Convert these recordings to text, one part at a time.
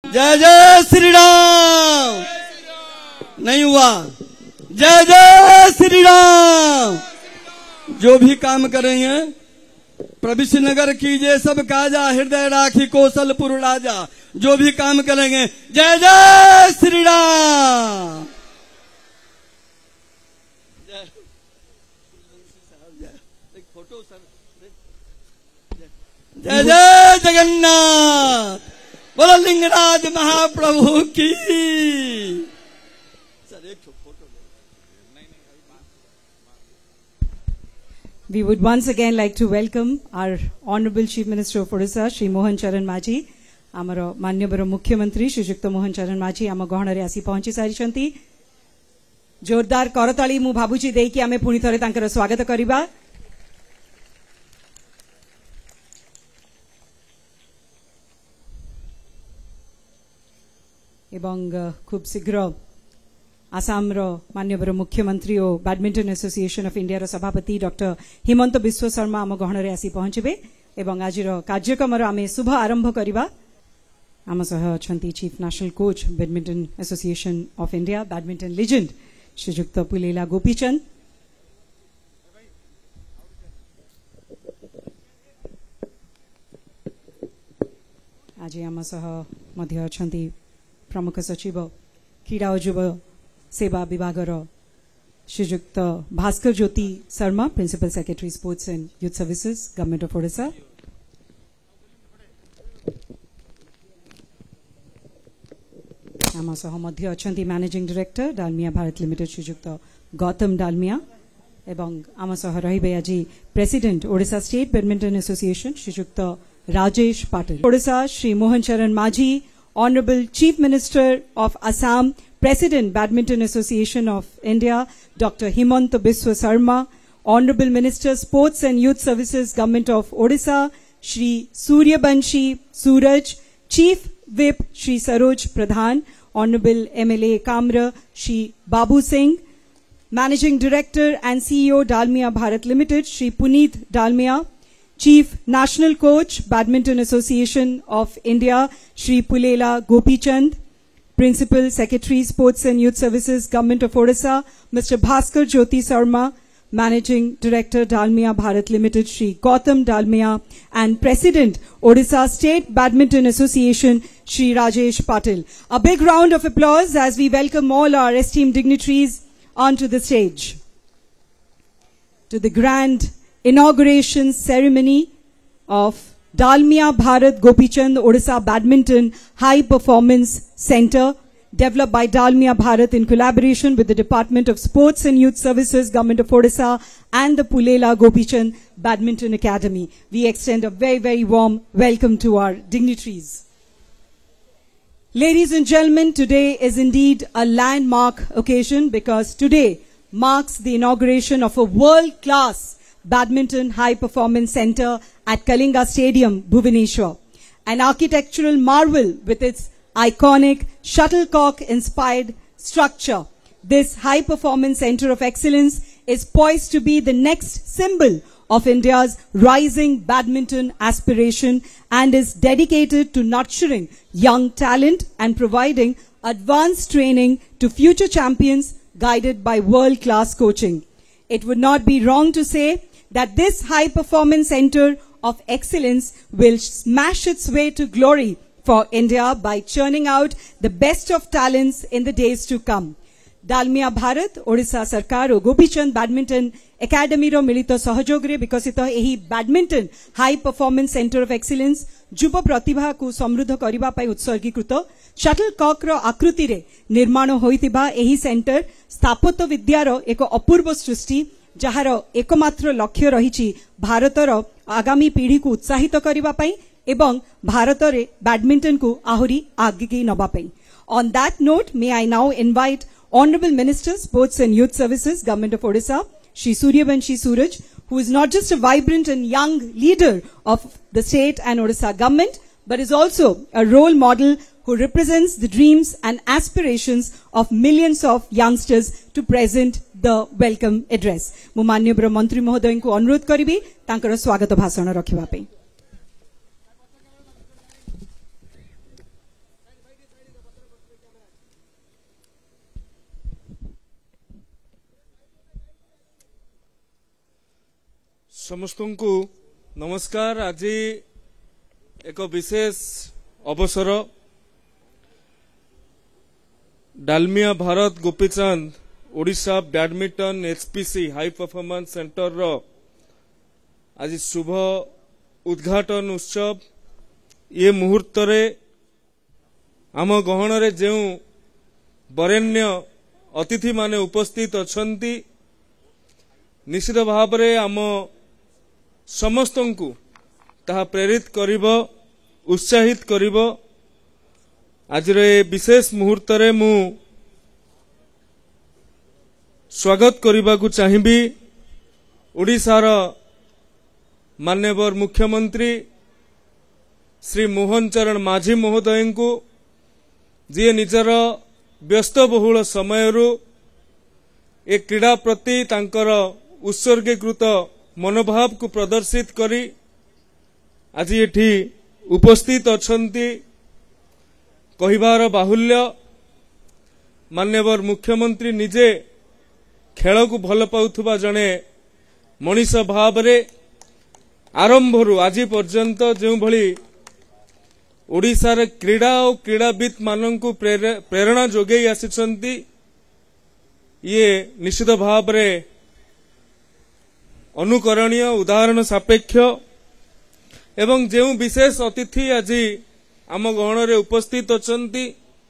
जय जय श्री राम। नहीं हुआ। जय जय श्री राम। जो भी काम करेंगे प्रविश्य नगर कीजिए सब काजा, हृदय राखी कौशलपुर राजा। जो भी काम करेंगे जय जय श्री राम। Photo sir. जय जय जगन्नाथ। बोलो लिंगराज महाप्रभु की। सर एक photo. We would once again like to welcome our Honorable Chief Minister of Odisha, Shri Mohan Charan Majhi, आमर मान्यवर मुख्यमंत्री श्रीजुक्त मोहन चरण माझी आम गहन आसी पहुंची सारी। जोरदार करताली मु भाबुची देकी आमे पुणी थरे तांकर स्वागत करिबा। एवं खूब शीघ्र आसाम रो मान्यवर मुख्यमंत्री और बैडमिंटन एसोसिएशन ऑफ इंडिया रो सभापति डॉक्टर हिमंत बिश्व शर्मा आम गहन आसी पहुंचबे एवं आज कार्यक्रम आमे शुभ आरंभ करिबा। आम सह अछंती chief national coach badminton association of India badminton legend Shrijukta Pullela Gopichand. आज आम सह मध्य अछंती प्रमुख सचिव क्रीड़ा और युव सेवा विभाग Shrijukta Bhaskar Jyoti Sharma, principal secretary sports and youth services government of Odisha. आम सह मध्य अछंती managing director Dalmia Bharat limited Shrijukta Gautam Dalmia एवं आम सह रहिबे आज president Odisha state badminton association Shrijukta Rajesh Patil. Odisha Shri Mohan Charan Majhi, Honorable Chief Minister of Assam, President Badminton Association of India, Dr. Himanta Biswa Sarma, Honorable Minister Sports and Youth Services Government of Odisha, Shri Suryabanshi Suraj, Chief Whip Shri Saroj Pradhan, Honorable MLA Kamra Shri Babu Singh, Managing Director and CEO Dalmia Bharat Limited Shri Puneet Dalmia, Chief National Coach Badminton Association of India Shri Pulela Gopichand, Principal Secretary Sports and Youth Services Government of Odisha Mr. Bhaskar Jyoti Sarma, Managing Director Dalmia Bharat Limited Shri Gautam Dalmia, and President Odisha State Badminton Association Shri Rajesh Patil. A big round of applause as we welcome all our esteemed dignitaries onto the stage. To the grand inauguration ceremony of Dalmia Bharat Gopichand Odisha Badminton High Performance Center, developed by Dalmia Bharat in collaboration with the Department of Sports and Youth Services, Government of Odisha, and the Pulela Gopichand Badminton Academy. We extend a very, very warm welcome to our dignitaries. Ladies and gentlemen, today is indeed a landmark occasion because today marks the inauguration of a world-class Badminton High Performance Center at Kalinga Stadium, Bhubaneswar. An architectural marvel with its iconic shuttlecock-inspired structure. This High Performance Center of Excellence is poised to be the next symbol of India's rising badminton aspiration and is dedicated to nurturing young talent and providing advanced training to future champions guided by world-class coaching. It would not be wrong to say that this High Performance Center of Excellence will smash its way to glory for India by churning out the best of talents in the days to come. Dalmia Bharat, Odisha Sarkar और Gopichand badminton academy रो मिलित सहयोग रे विकसित एही badminton high performance centre of excellence युव प्रतिभा को समृद्ध करिबा पई उत्सर्गीकृत शटलकॉक रो आकृति रे निर्माण होइतिबा एही सेंटर स्थापत्य विद्यार एक अपूर्व सृष्टि जहार एकमात्र लक्ष्य रहिछि भारतर आगामी पीढ़ी को उत्साहित करिबा पई एवं भारत रे बैडमिंटन को आहुरी आगे नबा पई. On that note, may I now invite Honorable Minister, Sports and Youth Services, Government of Odisha, Shri Suryabanshi Suraj, who is not just a vibrant and young leader of the state and Odisha government, but is also a role model who represents the dreams and aspirations of millions of youngsters to present the welcome address. मु माननीय मंत्री महोदय को अनुरोध करिबी तांकर स्वागत भाषण रखिबा पई. समस्त को नमस्कार। आज एक विशेष अवसर Dalmia Bharat Gopichand Odisha badminton HPC high performance centre रो आज शुभ उद्घाटन उत्सव। ये मुहूर्त रे आम गहन रे जो बरेण्य अतिथि माने उपस्थित अछंती निश्चित भाव रे आम समस्त को ताहा प्रेरित करिबो उत्साहित करिबो। आज रे विशेष मुहूर्त रे मु स्वागत करने को चाहिए ओडिशार माननीय मुख्यमंत्री श्री मोहन चरण माझी महोदय को जी निजर व्यस्तबहुल समय एक क्रीड़ा प्रति तांकर उत्सर्गीकृत मनोभाव को प्रदर्शित करी आज एठी उपस्थित अछंती। कहिबार बाहुल्य माननीय मुख्यमंत्री निजे खेल को भल पाउथुबा जने मनीष भाव रे आरंभरू आज पर्यंत जो भली ओडिशार क्रीड़ा और क्रीड़ाविद माननकु प्रेरणा जोगई आसिछंती ये निश्चित भाव रे अनुकरणीय उदाहरण सापेक्ष। एवं जो विशेष अतिथि आज आम गहन रे उपस्थित अछंती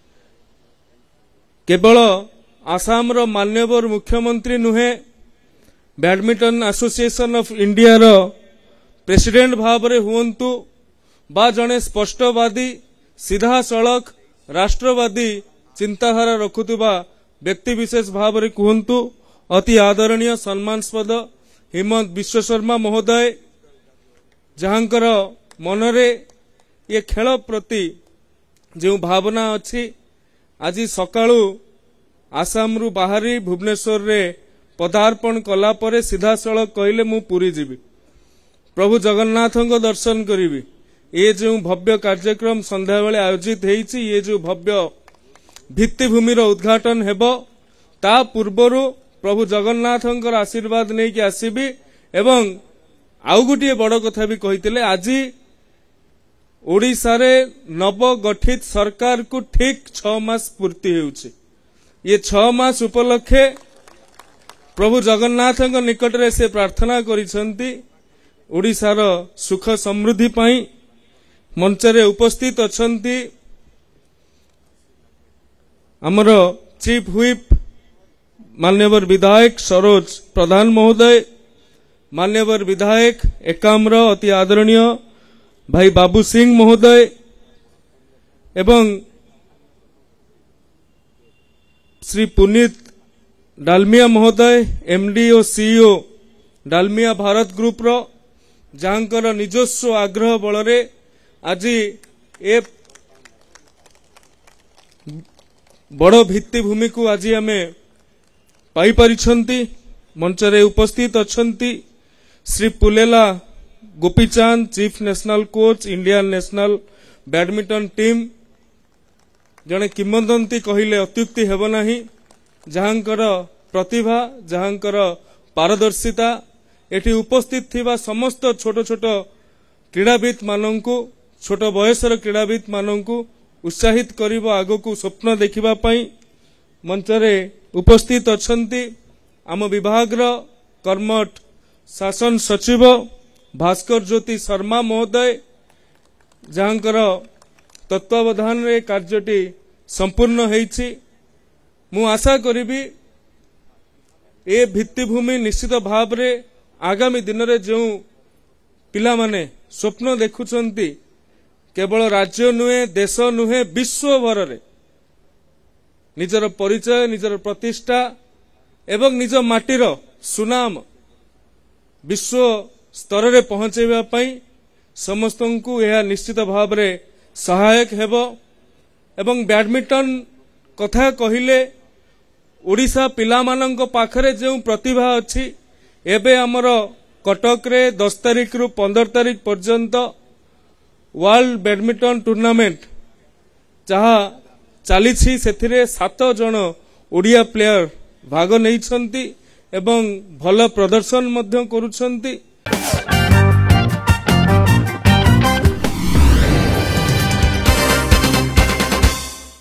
केवल आसाम रो माननीय मुख्यमंत्री नुहे बैडमिंटन एसोसिएशन ऑफ इंडिया रो प्रेसिडेंट भाव रे हुंतु बा जने स्पष्टवादी सीधा सड़क राष्ट्रवादी चिंताधारा रखुवा व्यक्ति विशेष भाव रे कहतु अति आदरणीय सम्मानस्पद हिमंत विश्व शर्मा महोदय जहांकर मनरे ये खेल प्रति जो भावना अच्छी आज सकाळु आसाम रु बाहरी भुवनेश्वर रे पदार्पण कला परे सीधा सड़क कहले मु पुरी जीवी प्रभु जगन्नाथ को दर्शन करी। ये जो भव्य कार्यक्रम संध्या बेले आयोजित होईची ये जो भव्य भित्तिभूमि उद्घाटन हेबो ता पूर्वरु प्रभु जगन्नाथ आशीर्वाद नहीं कि आसीबी। एवं आउ गोटे बड़ कथा भी कहितिले आज ओडिशा रे नव गठित सरकार को ठीक 6 मास पूर्ति हेउची। ये 6 मास उपलक्षे प्रभु जगन्नाथ निकट रे से प्रार्थना करिसंती ओडिशार सुख समृद्धि पाई। मंचरे उपस्थित अछंती आमर चीफ व्हिप माननीय विधायक सरोज प्रधान महोदय, माननीय विधायक एकाम्र अति आदरणीय भाई बाबू सिंह महोदय एवं श्री पुनीत डालमिया महोदय एमडी और सीईओ डालमिया भारत ग्रुप रो जहांकर निजस्व आग्रह बलरे आज ए बड़ भित्तिभूमि को आज आमे पाई परिछंती। मंचरे उपस्थित अछंती Shri Pullela Gopichand chief national coach Indian national badminton team जने किंवदंती कहिले अत्युक्ति हेबो नाही। जहांकर प्रतिभा जहांकर पारदर्शिता एठी उपस्थित थिबा समस्त छोट छोट क्रीड़ाविद माननकु छोट बयसर क्रीड़ाविद माननकु उत्साहित करिबो आगो स्वप्न देखिबा पई मंचरे उपस्थित अछंती आम विभाग कर्मठ शासन सचिव भास्कर ज्योति शर्मा महोदय जहांकर तत्वावधान रे कार्यटी संपूर्ण होईछि। मु आशा करिबी ए भित्तिभूमि निश्चित भाव रे आगामी दिन रे जो पिला माने स्वप्न देखुचंती केवल राज्य नुहे देश नुहे विश्व भर रे निजर परिचय निजर प्रतिष्ठा एवं निज माटीर सुनाम विश्व स्तर रे पहुंचेबा पई समस्त को यह निश्चित भाव रे सहायक हेबो। एवं बैडमिंटन कथा कहिले ओडिशा पिला मानंक पाखरे जो प्रतिभा अछि एबे हमर कटक रे 10 तारिख रु 15 तारिख पर्यंत वर्ल्ड बैडमिंटन टूर्नामेंट जहा चली से 7 जन ओडिया प्लेयर भाग नहीं एवं भल प्रदर्शन करुछंती।